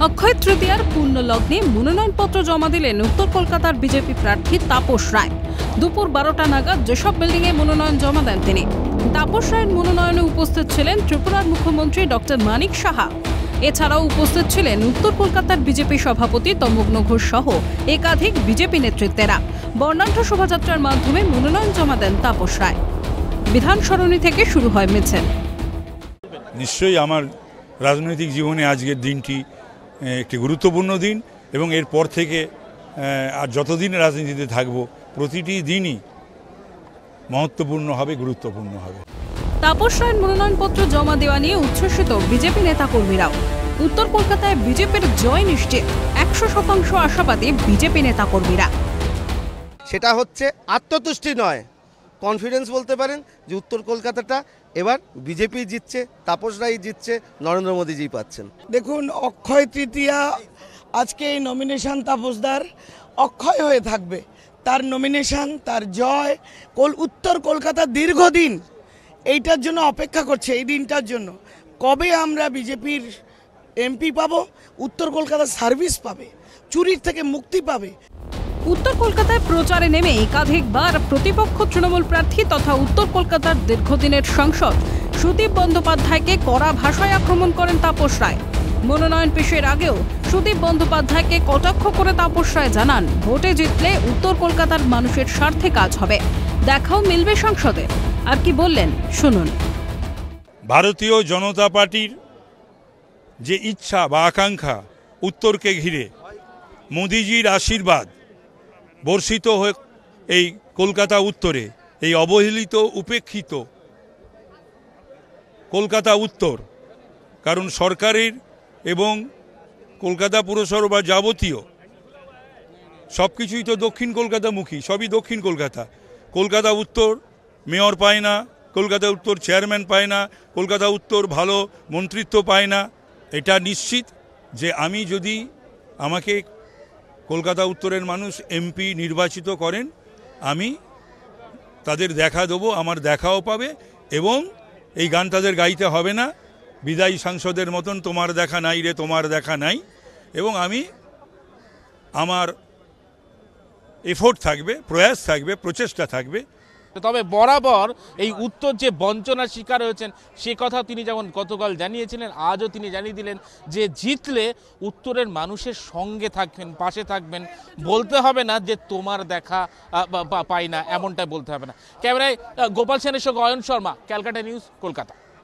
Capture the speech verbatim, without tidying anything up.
অক্ষয় তৃতীয়ার পূর্ণ লগ্নে মনোনয়নপত্র জমা দিলেন উত্তর কলকাতার বিজেপি প্রার্থী তাপস রায়। দুপুর বারোটা নাগাদ যেসব বিল্ডিংয়ে মনোনয়ন জমা দেন তিনি, তাপস রায়ের মনোনয়নে উপস্থিত ছিলেন ত্রিপুরার মুখ্যমন্ত্রী ডক্টর মানিক সাহা। এছাড়াও উপস্থিত ছিলেন উত্তর কলকাতার বিজেপি সভাপতি তমগ্ন ঘোষ সহ একাধিক বিজেপি নেতৃত্বেরা। বর্ণাঢ্য শোভাযাত্রার মাধ্যমে মনোনয়ন জমা দেন তাপস রায়। বিধান সরণি থেকে শুরু হয় মিছিল। নিশ্চয়ই আমার রাজনৈতিক জীবনে আজকের দিনটি একটি গুরুত্বপূর্ণ দিন এবং এরপর থেকে আর যতদিন রাজনীতিতে থাকব প্রতিটি দিনই মহত্বপূর্ণ হবে, গুরুত্বপূর্ণ হবে। তাপস রায়ের মনোনয়নপত্র জমা দেওয়া নিয়ে উচ্ছ্বসিত বিজেপি নেতাকর্মীরাও। উত্তর কলকাতায় বিজেপির জয় নিশ্চিত, একশো শতাংশ আশাবাদী বিজেপি নেতাকর্মীরা। সেটা হচ্ছে আত্মতুষ্টি নয়, কনফিডেন্স বলতে পারেন যে উত্তর কলকাতাটা এবার বিজেপি জিতছে, তাপস রায় জিতছে, নরেন্দ্র মোদীজি পাচ্ছেন। দেখুন, অক্ষয় তৃতীয়া আজকে এই নমিনেশন তাপসদার অক্ষয় হয়ে থাকবে। তার নমিনেশন, তার জয়, কল উত্তর কলকাতা দীর্ঘদিন এইটার জন্য অপেক্ষা করছে, এই দিনটার জন্য। কবে আমরা বিজেপির এমপি পাবো, উত্তর কলকাতা সার্ভিস পাবে, চুরির থেকে মুক্তি পাবে। উত্তর কলকাতায় প্রচারে নেমে একাধিকবার প্রতিপক্ষ তৃণমূল প্রার্থী তথা উত্তর কলকাতার দীর্ঘদিনের সাংসদ সুদীপ বন্দ্যোপাধ্যায়কে কড়া ভাষায় আক্রমণ করেন তাপস রায়। মনোনয়ন পেশের আগেও সুদীপ বন্দ্যোপাধ্যায়কে কটাক্ষ করে তাপস রায় জানান, ভোটে জিতলে উত্তর কলকাতার মানুষের স্বার্থে কাজ হবে, দেখাও মিলবে সংসদে। আর কি বললেন শুনুন। ভারতীয় জনতা পার্টির যে ইচ্ছা বা আকাঙ্ক্ষা উত্তরকে ঘিরে, মোদিজির আশীর্বাদ বর্ষিত হয়ে এই কলকাতা উত্তরে, এই অবহেলিত উপেক্ষিত কলকাতা উত্তর, কারণ সরকারের এবং কলকাতা পুরসভা যাবতীয় সব কিছুই তো দক্ষিণ কলকাতামুখী, সবই দক্ষিণ কলকাতা। কলকাতা উত্তর মেয়র পায় না, কলকাতা উত্তর চেয়ারম্যান পায় না, কলকাতা উত্তর ভালো মন্ত্রিত্ব পায় না। এটা নিশ্চিত যে আমি যদি আমাকে কলকাতা উত্তরের মানুষ এমপি নির্বাচিত করেন, আমি তাদের দেখা দেবো, আমার দেখাও পাবে। এবং এই গান তাদের গাইতে হবে না বিদায়ী সাংসদের মতন, তোমার দেখা নাই রে, তোমার দেখা নাই। এবং আমি আমার এফোর্ট থাকবে, প্রয়াস থাকবে, প্রচেষ্টা থাকবে। তবে বরাবর এই উত্তর যে বঞ্চনার শিকার হয়েছেন সে কথা তিনি যেমন গতকাল জানিয়েছিলেন, আজও তিনি জানিয়ে দিলেন যে জিতলে উত্তরের মানুষের সঙ্গে থাকবেন, পাশে থাকবেন। বলতে হবে না যে তোমার দেখা পাই না, এমনটাই বলতে হবে না। ক্যামেরায় গোপাল সেনের সঙ্গে অয়ন শর্মা, ক্যালকাটা নিউজ, কলকাতা।